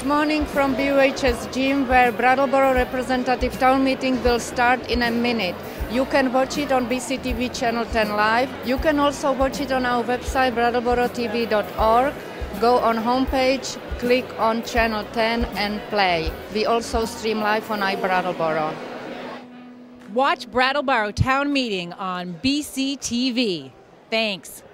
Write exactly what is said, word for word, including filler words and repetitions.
morning from B U H S gym, where Brattleboro representative town meeting will start in a minute. You can watch it on B C T V channel ten live. You can also watch it on our website brattleboro t v dot org. Go on homepage, click on channel ten and play. We also stream live on iBrattleboro. Watch Brattleboro Town Meeting on B C T V. Thanks.